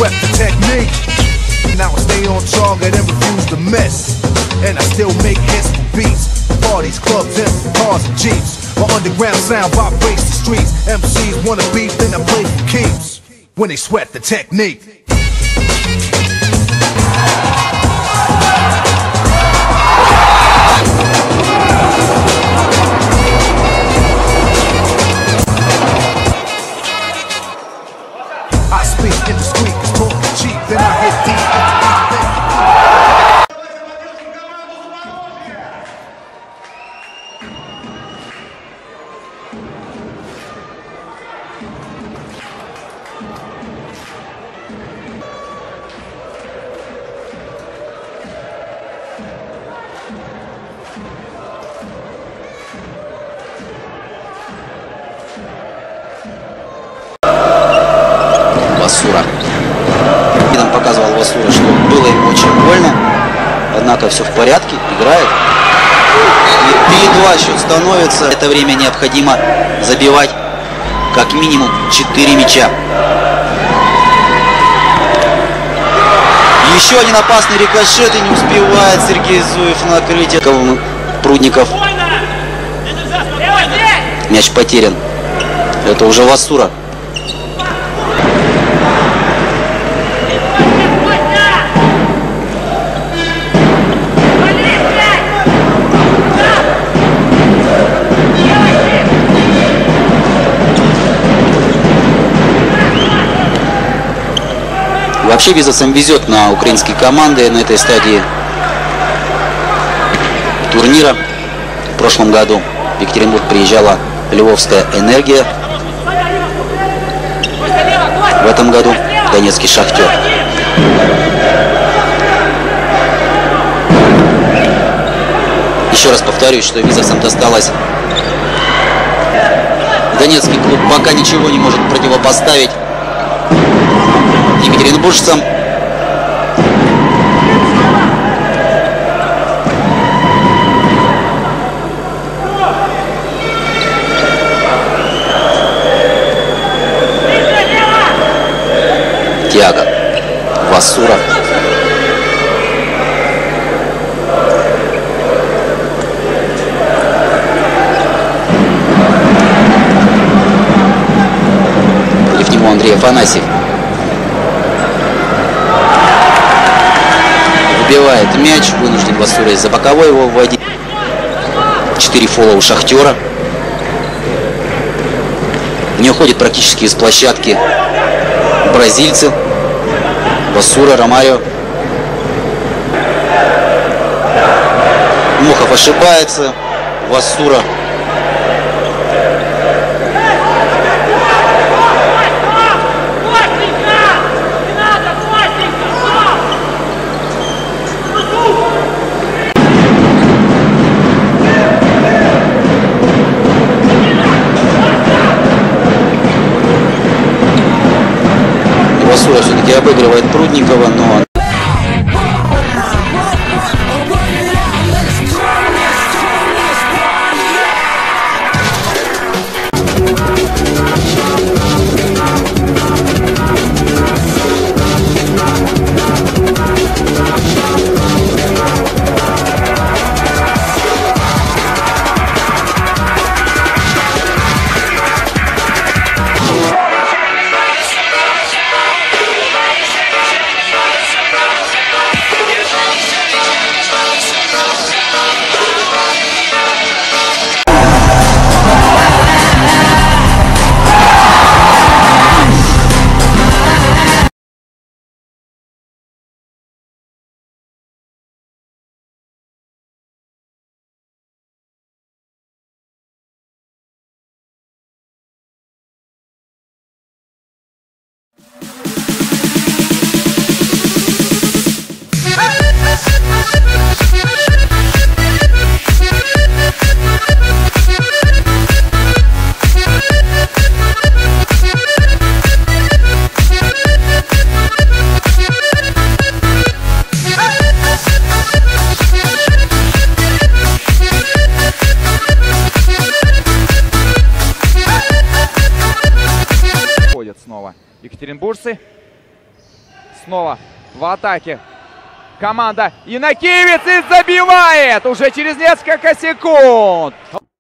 swept the technique. Now I stay on target and refuse to miss. And I still make hits for beats. Parties, clubs, and cars and jeeps. My underground sound vibrates the streets. MCs wanna beef, then I play for keeps. When they sweat the technique. I speak in the squeak, it's talking cheap, then I hit deep. Васура. Нам показывал Васура, что было ему очень больно. Однако все в порядке, играет. И 3-2 счет становится. В это время необходимо забивать как минимум 4 мяча. Еще один опасный рикошет, и не успевает Сергей Зуев накрыть Прудников. Мяч потерян. Это уже Васура. Вообще визовцам везет на украинские команды на этой стадии турнира. В прошлом году в Екатеринбург приезжала Львовская Энергия. В этом году Донецкий Шахтер. Еще раз повторюсь, что визовцам досталось. Донецкий клуб пока ничего не может противопоставить екатеринбуржцам. Тяга. Васура. Против него Андрей Афанасьев. Выбивает мяч, вынужден Васура из-за боковой его вводить. 4 фола у Шахтера. Не уходит практически из площадки бразильцы. Васура, Ромарио. Мохов ошибается. Васура. Васура все-таки обыгрывает Прудникова, но... Снова екатеринбуржцы. снова в атаке команда Иннокиевец и забивает уже через несколько секунд.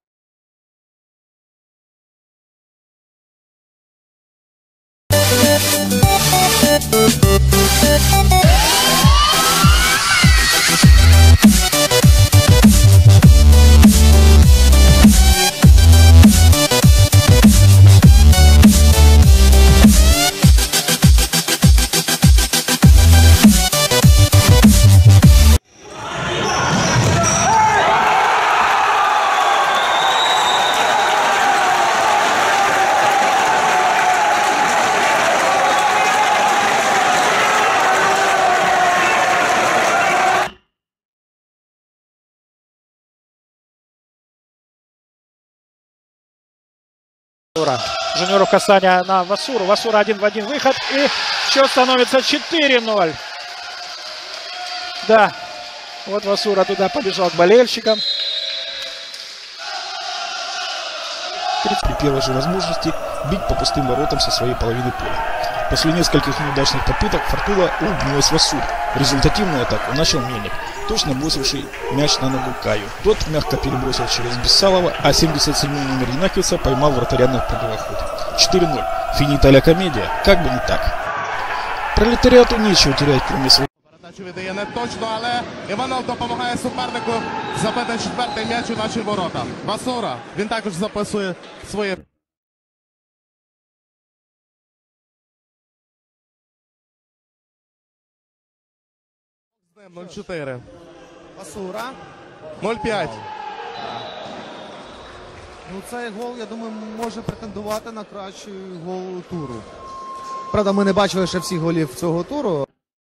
Жуниоров касание на Васуру. Васура 1 в 1 выход. И счет становится 4-0. Да, вот Васура туда побежал к болельщикам. При первой же возможности бить по пустым воротам со своей половины поля. После нескольких неудачных попыток Фортуна улыбнулась Васуре. Результативную атаку начал Мельник, точно бросивший мяч на ногу Каю. Тот мягко перебросил через Бессалова, а 77-й номер Иннокиевца поймал вратаря на противоходе. 4-0. Финита ля комедия. Как бы не так. Пролетаріату нічого терять, кроме своїх. Передачу віддає не точно, але Іванов допомагає супернику забити четвертий м'яч у наші ворота. Васура, він також записує своє. З ним 0-4. Васура. 0-5. Ну, цей гол, я думаю, може претендувати на кращий гол туру. Правда, ми не бачили ще всіх голів цього туру.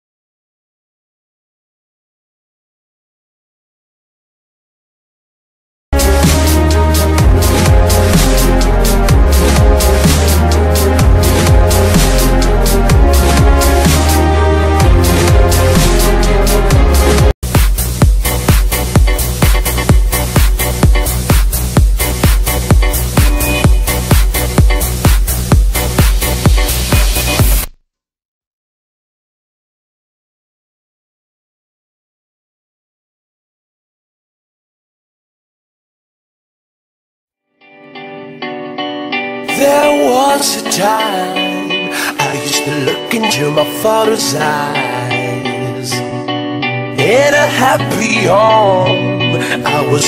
There was a time I used to look into my father's eyes. In a happy home, I was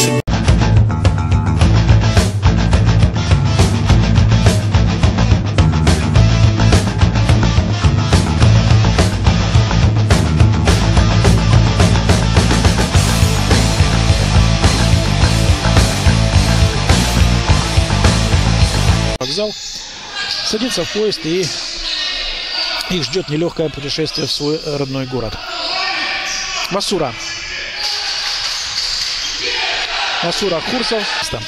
вокзал, садится в поезд, и их ждет нелегкое путешествие в свой родной город. Васура. Васура Курсов.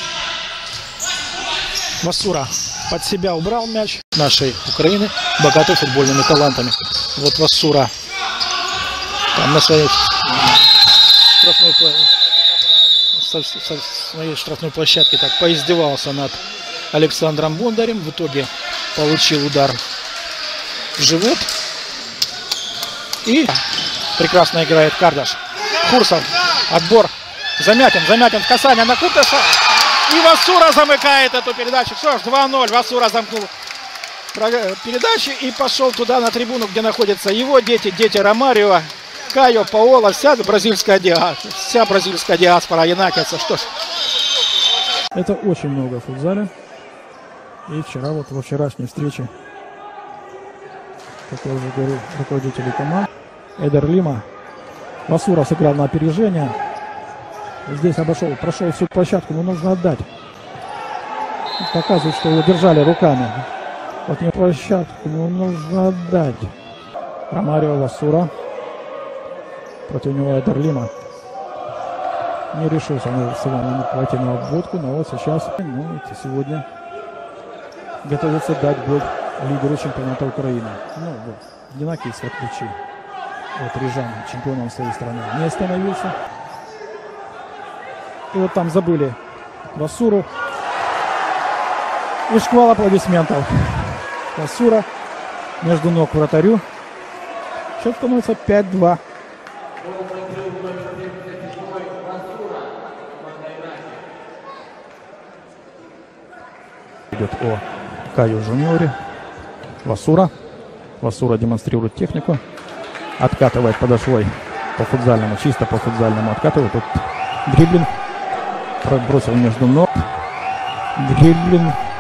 Васура под себя убрал мяч нашей Украины, богатой футбольными талантами. Вот Васура там на своей штрафной площадке так поиздевался над Александром Бондарем. В итоге получил удар в живот. И прекрасно играет Кардаш. Курсов. Отбор. Замятин в касание на Курташа. И Васура замыкает эту передачу. Что ж, 2-0. Васура замкнул передачу и пошел туда на трибуну, где находятся его дети, дети Ромарио, Кайо, Паоло, вся бразильская диаспора Иннокиевца. Что ж. Это очень много в футзале. И вчера, вот во вчерашней встрече, как я уже говорил, руководители команд, Эдер Лима, Васура сыграл на опережение. Здесь прошел всю площадку, ему нужно отдать. Показывает, что его держали руками. Вот не площадку, ему нужно отдать. Ромарио, Васура. Против него Эдер Лима. Не решился он пойти на обводку, но вот сейчас, сегодня готовится дать бой лидеру чемпионата Украины. Ну вот, Иннокиевец, в отличие от Рязани, чемпионом своей страны, не остановился. И вот там забыли Васуру. И шквал аплодисментов. Васура между ног вратарю. Счет становится 5-2. Идет о Каю Жуниоре. Васура. Васура демонстрирует технику. Откатывает подошвой по футзальному, чисто по футзальному откатывает. Тут дриблинг. Пробросил между ног. Дриблинг.